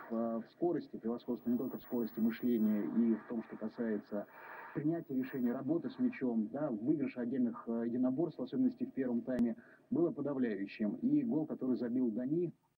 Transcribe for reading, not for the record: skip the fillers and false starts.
в скорости, превосходство не только в скорости мышления и в том, что касается принятия решений, работы с мячом, да, выигрыш отдельных единоборств, в особенности в первом тайме, было подавляющим. И гол, который забил Дани,